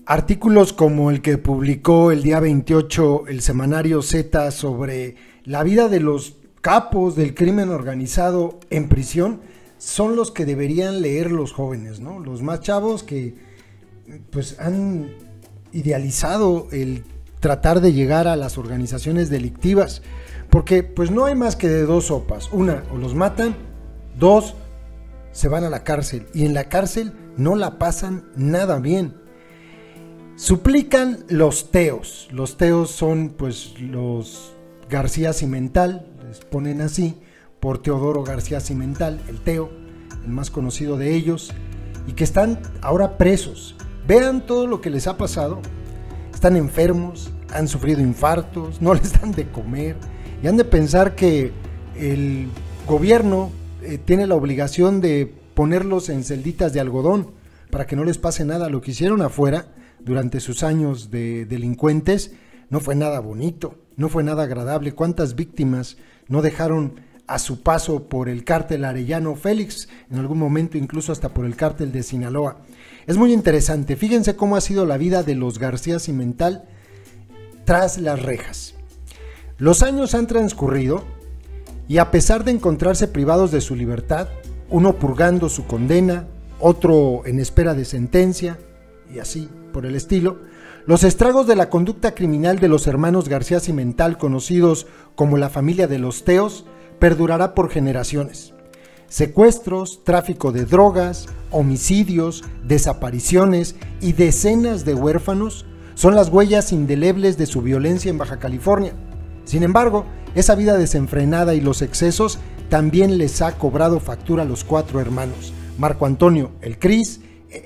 Artículos como el que publicó el día 28 el semanario Z sobre la vida de los capos del crimen organizado en prisión son los que deberían leer los jóvenes, ¿no? Los más chavos que pues han idealizado el tratar de llegar a las organizaciones delictivas, porque pues no hay más que de dos sopas: una, o los matan; dos, se van a la cárcel, y en la cárcel no la pasan nada bien. Suplican los teos. Los teos son pues los García Cimental, les ponen así por Teodoro García Cimental, el teo, el más conocido de ellos, y que están ahora presos. Vean todo lo que les ha pasado. Están enfermos, han sufrido infartos, no les dan de comer, y han de pensar que el gobierno tiene la obligación de ponerlos en celditas de algodón para que no les pase nada. Lo que hicieron afuera durante sus años de delincuentes no fue nada bonito, no fue nada agradable. ¿Cuántas víctimas no dejaron a su paso por el cártel Arellano Félix, en algún momento incluso hasta por el cártel de Sinaloa? Es muy interesante. Fíjense cómo ha sido la vida de los García Cimental tras las rejas. Los años han transcurrido y, a pesar de encontrarse privados de su libertad, uno purgando su condena, otro en espera de sentencia y así por el estilo, los estragos de la conducta criminal de los hermanos García Cimental, conocidos como la familia de los teos, perdurará por generaciones. Secuestros, tráfico de drogas, homicidios, desapariciones y decenas de huérfanos son las huellas indelebles de su violencia en Baja California. Sin embargo, esa vida desenfrenada y los excesos también les ha cobrado factura a los cuatro hermanos: Marco Antonio, el Cris,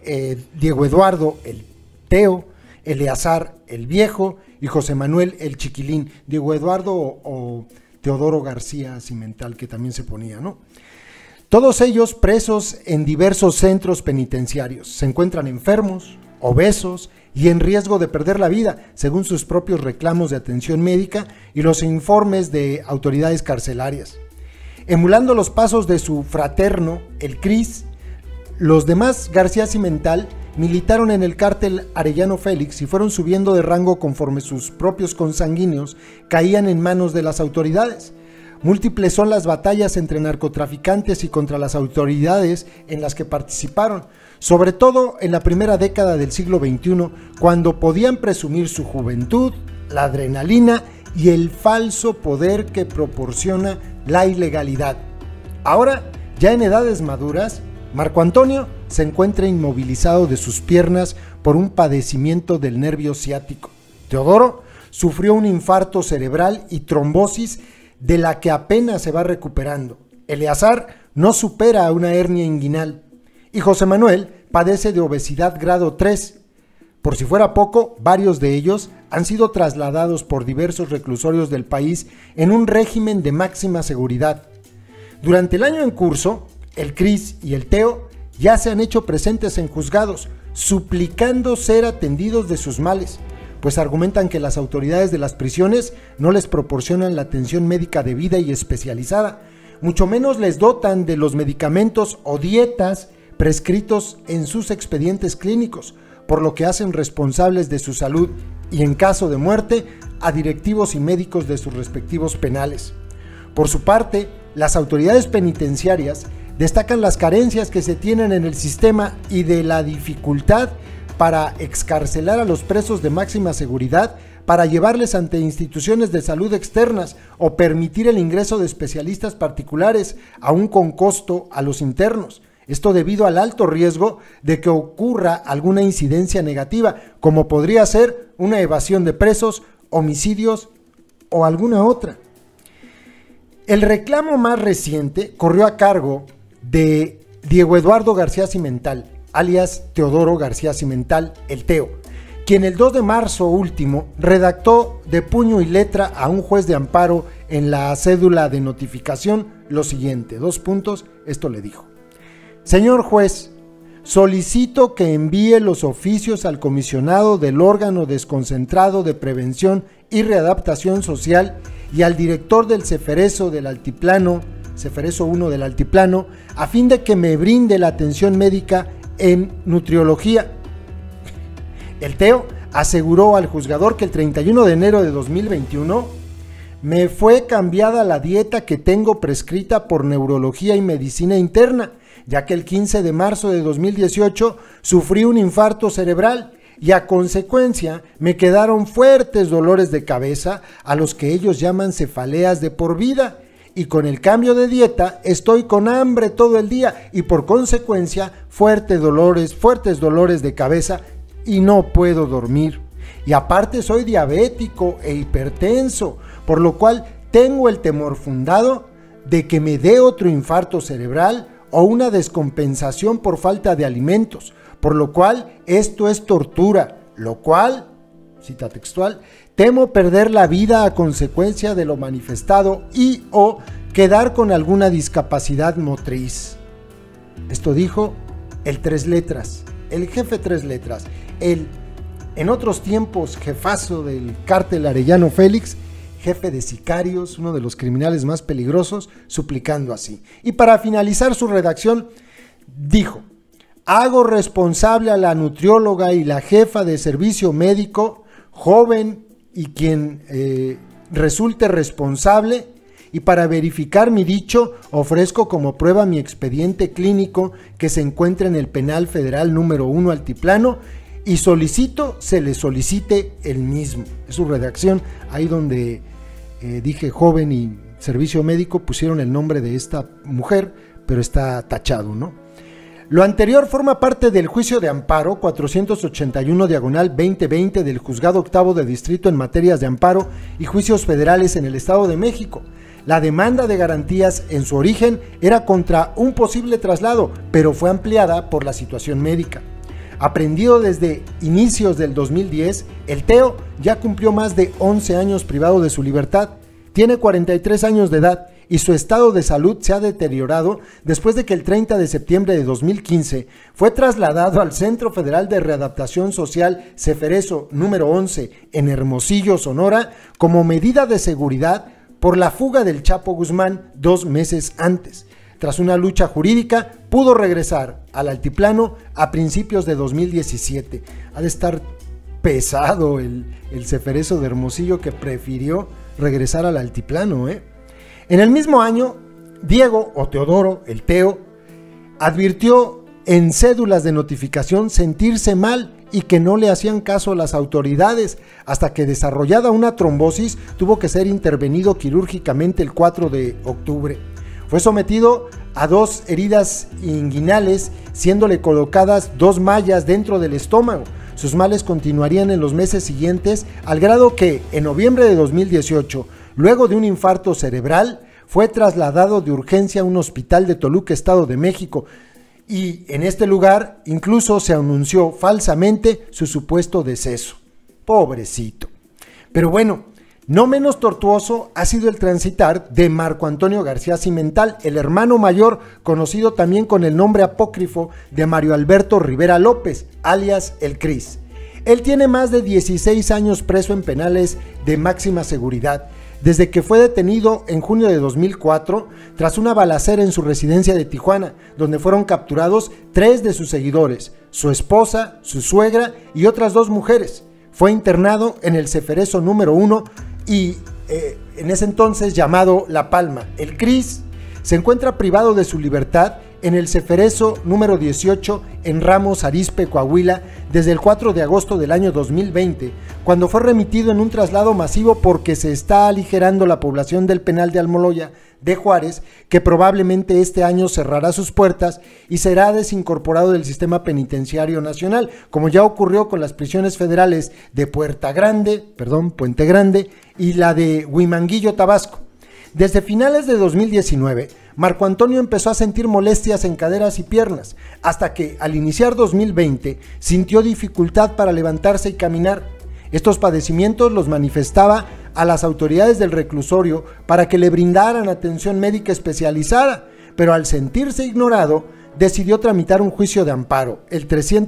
Diego Eduardo, el Teo, Eleazar, el Viejo, y José Manuel, el Chiquilín. Diego Eduardo o Teodoro García Cimental, que también se ponía, ¿no? Todos ellos presos en diversos centros penitenciarios. Se encuentran enfermos, obesos y en riesgo de perder la vida, según sus propios reclamos de atención médica y los informes de autoridades carcelarias. Emulando los pasos de su fraterno, el Cris, los demás García Cimental militaron en el cártel Arellano Félix y fueron subiendo de rango conforme sus propios consanguíneos caían en manos de las autoridades. Múltiples son las batallas entre narcotraficantes y contra las autoridades en las que participaron, sobre todo en la primera década del siglo XXI, cuando podían presumir su juventud, la adrenalina y el falso poder que proporciona la ilegalidad. Ahora, ya en edades maduras, Marco Antonio se encuentra inmovilizado de sus piernas por un padecimiento del nervio ciático. Teodoro sufrió un infarto cerebral y trombosis de la que apenas se va recuperando. Eleazar no supera una hernia inguinal. Y José Manuel padece de obesidad grado 3. Por si fuera poco, varios de ellos han sido trasladados por diversos reclusorios del país en un régimen de máxima seguridad. Durante el año en curso, el Cris y el Teo ya se han hecho presentes en juzgados, suplicando ser atendidos de sus males, pues argumentan que las autoridades de las prisiones no les proporcionan la atención médica debida y especializada, mucho menos les dotan de los medicamentos o dietas prescritos en sus expedientes clínicos, por lo que hacen responsables de su salud y, en caso de muerte, a directivos y médicos de sus respectivos penales. Por su parte, las autoridades penitenciarias destacan las carencias que se tienen en el sistema y de la dificultad para excarcelar a los presos de máxima seguridad, para llevarles ante instituciones de salud externas o permitir el ingreso de especialistas particulares, aún con costo, a los internos. Esto debido al alto riesgo de que ocurra alguna incidencia negativa, como podría ser una evasión de presos, homicidios o alguna otra. El reclamo más reciente corrió a cargo de Diego Eduardo García Cimental, alias Teodoro García Cimental, el Teo, quien el 2 de marzo último redactó de puño y letra a un juez de amparo en la cédula de notificación lo siguiente: esto le dijo: Señor juez, solicito que envíe los oficios al comisionado del órgano desconcentrado de prevención y readaptación social y al director del Ceferezo del Altiplano, Ceferezo 1 del Altiplano, a fin de que me brinde la atención médica en nutriología. El Teo aseguró al juzgador que el 31 de enero de 2021 me fue cambiada la dieta que tengo prescrita por neurología y medicina interna, ya que el 15 de marzo de 2018 sufrí un infarto cerebral y a consecuencia me quedaron fuertes dolores de cabeza a los que ellos llaman cefaleas de por vida. Y con el cambio de dieta estoy con hambre todo el día y por consecuencia fuertes dolores de cabeza y no puedo dormir. Y aparte soy diabético e hipertenso, por lo cual tengo el temor fundado de que me dé otro infarto cerebral o una descompensación por falta de alimentos, por lo cual esto es tortura, lo cual, cita textual, temo perder la vida a consecuencia de lo manifestado y o quedar con alguna discapacidad motriz. Esto dijo el Tres Letras, el jefe Tres Letras, el en otros tiempos jefazo del cártel Arellano Félix, jefe de sicarios, uno de los criminales más peligrosos, suplicando así. Y para finalizar su redacción, dijo: hago responsable a la nutrióloga y la jefa de servicio médico, joven y quien resulte responsable, y para verificar mi dicho, ofrezco como prueba mi expediente clínico que se encuentra en el Penal Federal número 1 Altiplano, y solicito se le solicite el mismo. Es su redacción, ahí donde dije joven y servicio médico, pusieron el nombre de esta mujer, pero está tachado, ¿no? Lo anterior forma parte del juicio de amparo 481/2020 del Juzgado Octavo de Distrito en materias de amparo y juicios federales en el Estado de México. La demanda de garantías en su origen era contra un posible traslado, pero fue ampliada por la situación médica. Aprendido desde inicios del 2010, el Teo ya cumplió más de 11 años privado de su libertad, tiene 43 años de edad y su estado de salud se ha deteriorado después de que el 30 de septiembre de 2015 fue trasladado al Centro Federal de Readaptación Social Ceferezo número 11 en Hermosillo, Sonora, como medida de seguridad por la fuga del Chapo Guzmán 2 meses antes. Tras una lucha jurídica, pudo regresar al altiplano a principios de 2017. Ha de estar pesado el ceferezo de Hermosillo que prefirió regresar al altiplano, ¿eh? En el mismo año, Diego o Teodoro, el Teo, advirtió en cédulas de notificación sentirse mal y que no le hacían caso a las autoridades, hasta que desarrollada una trombosis tuvo que ser intervenido quirúrgicamente el 4 de octubre. Fue sometido a 2 heridas inguinales, siéndole colocadas 2 mallas dentro del estómago. Sus males continuarían en los meses siguientes, al grado que en noviembre de 2018, luego de un infarto cerebral, fue trasladado de urgencia a un hospital de Toluca, Estado de México, y en este lugar incluso se anunció falsamente su supuesto deceso. Pobrecito. Pero bueno, no menos tortuoso ha sido el transitar de Marco Antonio García Cimental, el hermano mayor, conocido también con el nombre apócrifo de Mario Alberto Rivera López, alias El Cris. Él tiene más de 16 años preso en penales de máxima seguridad, desde que fue detenido en junio de 2004 tras una balacera en su residencia de Tijuana, donde fueron capturados 3 de sus seguidores, su esposa, su suegra y otras 2 mujeres. Fue internado en el Ceferezo número 1 y en ese entonces llamado La Palma. El Cris se encuentra privado de su libertad en el Ceferezo número 18 en Ramos Arizpe, Coahuila, desde el 4 de agosto del año 2020, cuando fue remitido en un traslado masivo porque se está aligerando la población del penal de Almoloya de Juárez, que probablemente este año cerrará sus puertas y será desincorporado del sistema penitenciario nacional, como ya ocurrió con las prisiones federales de Puente Grande y la de Huimanguillo, Tabasco. Desde finales de 2019, Marco Antonio empezó a sentir molestias en caderas y piernas, hasta que al iniciar 2020 sintió dificultad para levantarse y caminar. Estos padecimientos los manifestaba a las autoridades del reclusorio para que le brindaran atención médica especializada, pero al sentirse ignorado, decidió tramitar un juicio de amparo, el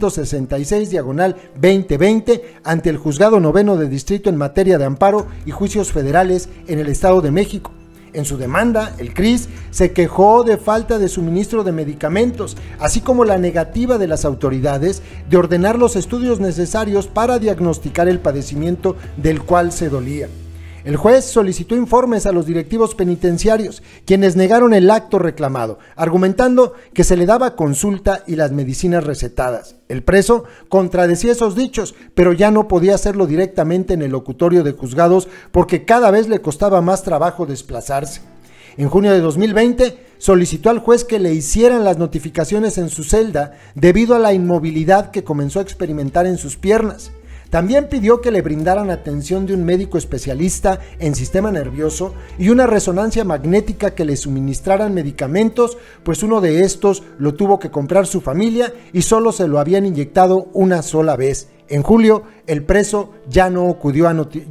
366/2020, ante el Juzgado Noveno de Distrito en materia de amparo y juicios federales en el Estado de México. En su demanda, el CRIS se quejó de falta de suministro de medicamentos, así como la negativa de las autoridades de ordenar los estudios necesarios para diagnosticar el padecimiento del cual se dolía. El juez solicitó informes a los directivos penitenciarios, quienes negaron el acto reclamado, argumentando que se le daba consulta y las medicinas recetadas. El preso contradecía esos dichos, pero ya no podía hacerlo directamente en el locutorio de juzgados porque cada vez le costaba más trabajo desplazarse. En junio de 2020 solicitó al juez que le hicieran las notificaciones en su celda debido a la inmovilidad que comenzó a experimentar en sus piernas. También pidió que le brindaran atención de un médico especialista en sistema nervioso y una resonancia magnética que le suministraran medicamentos, pues uno de estos lo tuvo que comprar su familia y solo se lo habían inyectado una sola vez. En julio, el preso ya no acudió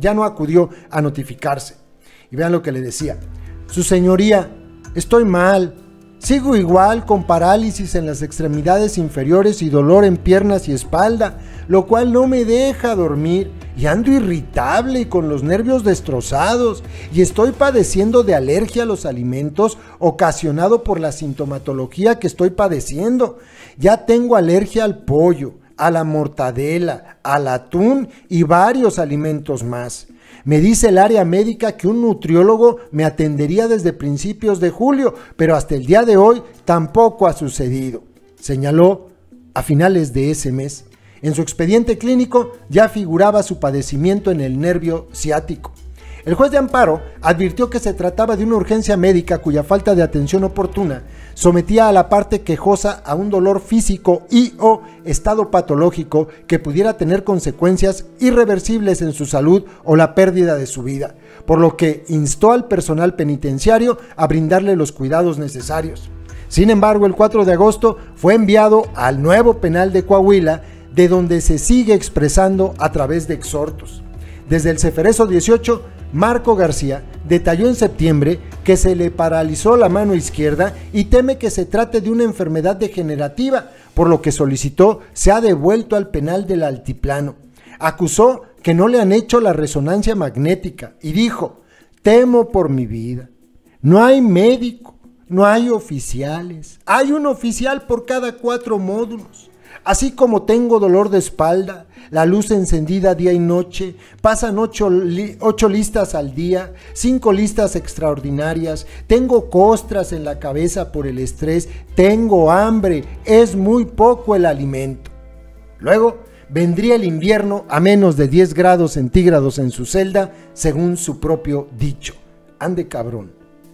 a notificarse. Y vean lo que le decía: Su señoría, estoy mal. Sigo igual con parálisis en las extremidades inferiores y dolor en piernas y espalda, lo cual no me deja dormir y ando irritable y con los nervios destrozados y estoy padeciendo de alergia a los alimentos ocasionado por la sintomatología que estoy padeciendo. Ya tengo alergia al pollo, a la mortadela, al atún y varios alimentos más. Me dice el área médica que un nutriólogo me atendería desde principios de julio, pero hasta el día de hoy tampoco ha sucedido, señaló a finales de ese mes. En su expediente clínico ya figuraba su padecimiento en el nervio ciático. El juez de amparo advirtió que se trataba de una urgencia médica cuya falta de atención oportuna sometía a la parte quejosa a un dolor físico y o estado patológico que pudiera tener consecuencias irreversibles en su salud o la pérdida de su vida, por lo que instó al personal penitenciario a brindarle los cuidados necesarios. Sin embargo, el 4 de agosto fue enviado al nuevo penal de Coahuila, de donde se sigue expresando a través de exhortos. Desde el Ceferezo 18, Marco García detalló en septiembre que se le paralizó la mano izquierda y teme que se trate de una enfermedad degenerativa, por lo que solicitó sea devuelto al penal del Altiplano. Acusó que no le han hecho la resonancia magnética y dijo: temo por mi vida. No hay médico, no hay oficiales, hay un oficial por cada 4 módulos. Así como tengo dolor de espalda, la luz encendida día y noche, pasan 8 listas al día, 5 listas extraordinarias, tengo costras en la cabeza por el estrés, tengo hambre, es muy poco el alimento. Luego vendría el invierno a menos de 10 grados centígrados en su celda, según su propio dicho. Ande cabrón.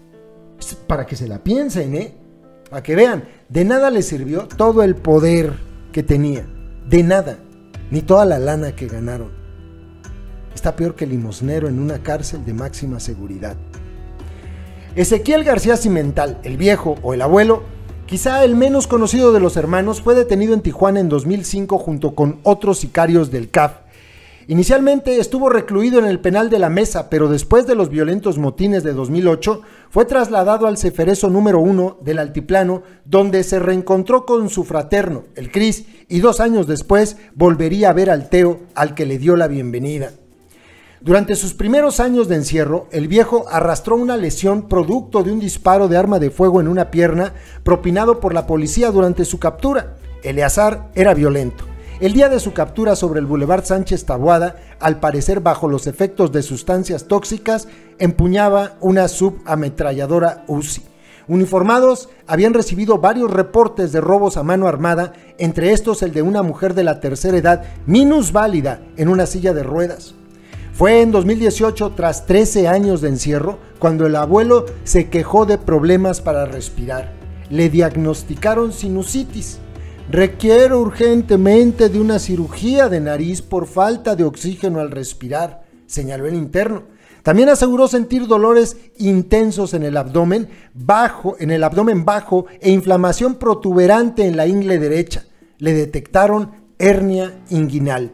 Para que se la piensen, para que vean, de nada le sirvió todo el poder que tenía, de nada, ni toda la lana que ganaron. Está peor que el limosnero en una cárcel de máxima seguridad. Ezequiel García Cimental, el viejo o el abuelo, quizá el menos conocido de los hermanos, fue detenido en Tijuana en 2005 junto con otros sicarios del CAF. Inicialmente estuvo recluido en el penal de la Mesa, pero después de los violentos motines de 2008, fue trasladado al Ceferezo número 1 del Altiplano, donde se reencontró con su fraterno, el Cris, y 2 años después volvería a ver al Teo, al que le dio la bienvenida. Durante sus primeros años de encierro, el viejo arrastró una lesión producto de un disparo de arma de fuego en una pierna propinado por la policía durante su captura. Eleazar era violento. El día de su captura sobre el Boulevard Sánchez Taboada, al parecer bajo los efectos de sustancias tóxicas, empuñaba una subametralladora Uzi. Uniformados habían recibido varios reportes de robos a mano armada, entre estos el de una mujer de la tercera edad minusválida en una silla de ruedas. Fue en 2018, tras 13 años de encierro, cuando el abuelo se quejó de problemas para respirar. Le diagnosticaron sinusitis. Requiero urgentemente de una cirugía de nariz por falta de oxígeno al respirar, señaló el interno. También aseguró sentir dolores intensos en el abdomen bajo e inflamación protuberante en la ingle derecha. Le detectaron hernia inguinal.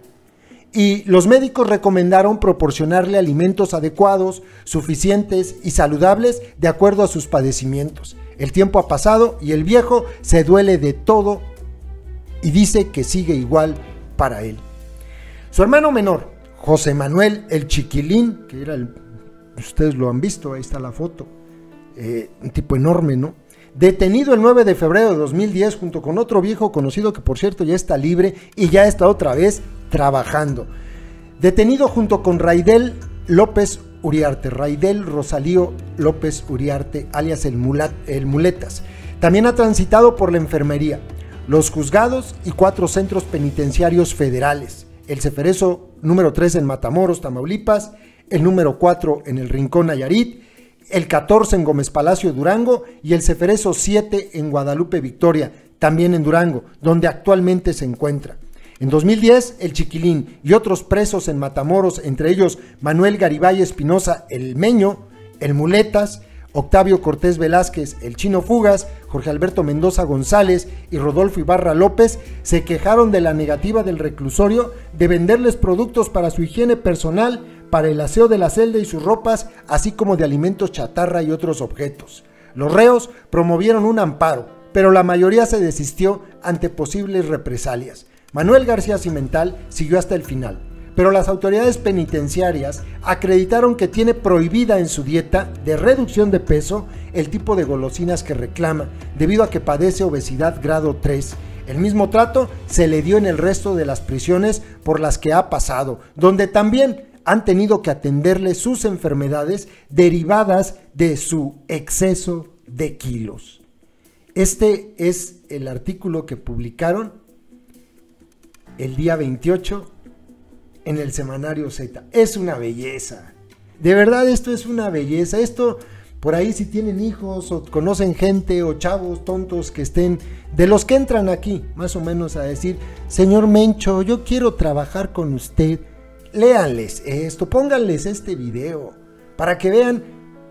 Y los médicos recomendaron proporcionarle alimentos adecuados, suficientes y saludables de acuerdo a sus padecimientos. El tiempo ha pasado y el viejo se duele de todo y dice que sigue igual para él. Su hermano menor, José Manuel el Chiquilín, que era ustedes lo han visto, ahí está la foto, un tipo enorme, ¿no? Detenido el 9 de febrero de 2010 junto con otro viejo conocido que por cierto ya está libre y ya está otra vez trabajando. Detenido junto con Raidel López Uriarte, Raidel Rosalío López Uriarte, alias el Muletas. También ha transitado por la enfermería, los juzgados y 4 centros penitenciarios federales. El Ceferezo número 3 en Matamoros, Tamaulipas, el número 4 en el Rincón, Nayarit, el 14 en Gómez Palacio, Durango, y el Ceferezo 7 en Guadalupe, Victoria, también en Durango, donde actualmente se encuentra. En 2010, el Chiquilín y otros presos en Matamoros, entre ellos Manuel Garibay Espinosa, el Meño, el Muletas, Octavio Cortés Velázquez, el Chino Fugas, Jorge Alberto Mendoza González y Rodolfo Ibarra López, se quejaron de la negativa del reclusorio de venderles productos para su higiene personal, para el aseo de la celda y sus ropas, así como de alimentos chatarra y otros objetos. Los reos promovieron un amparo, pero la mayoría se desistió ante posibles represalias. Manuel García Cimental siguió hasta el final, pero las autoridades penitenciarias acreditaron que tiene prohibida en su dieta de reducción de peso el tipo de golosinas que reclama, debido a que padece obesidad grado 3. El mismo trato se le dio en el resto de las prisiones por las que ha pasado, donde también han tenido que atenderle sus enfermedades derivadas de su exceso de kilos. Este es el artículo que publicaron el día 28 en el Semanario Z. Es una belleza. De verdad, esto es una belleza. Esto, por ahí, si tienen hijos o conocen gente o chavos tontos que estén, de los que entran aquí, más o menos a decir, señor Mencho, yo quiero trabajar con usted. Léanles esto, pónganles este video para que vean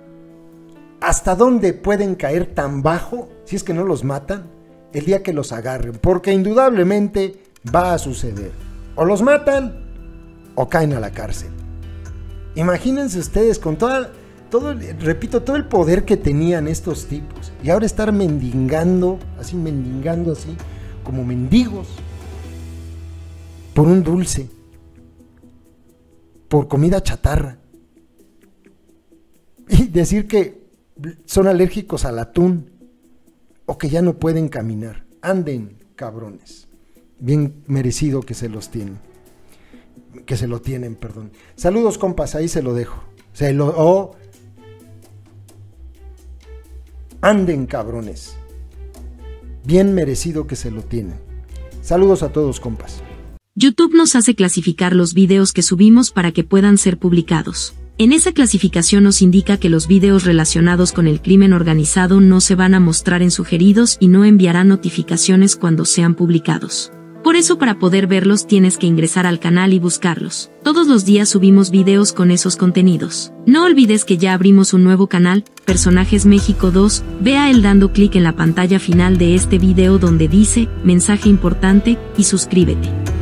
hasta dónde pueden caer tan bajo, si es que no los matan, el día que los agarren, porque indudablemente va a suceder. O los matan o caen a la cárcel. Imagínense ustedes con todo el poder que tenían estos tipos, y ahora estar mendigando así, como mendigos, por un dulce, por comida chatarra, y decir que son alérgicos al atún o que ya no pueden caminar. Anden, cabrones. Bien merecido que se los tienen. Que se lo tienen, perdón. Saludos, compas, ahí se lo dejo. Anden, cabrones. Bien merecido que se lo tienen. Saludos a todos, compas. YouTube nos hace clasificar los videos que subimos para que puedan ser publicados. En esa clasificación nos indica que los videos relacionados con el crimen organizado no se van a mostrar en sugeridos y no enviarán notificaciones cuando sean publicados. Por eso, para poder verlos tienes que ingresar al canal y buscarlos. Todos los días subimos videos con esos contenidos. No olvides que ya abrimos un nuevo canal, Personajes México 2, ve a él dando clic en la pantalla final de este video donde dice, mensaje importante, y suscríbete.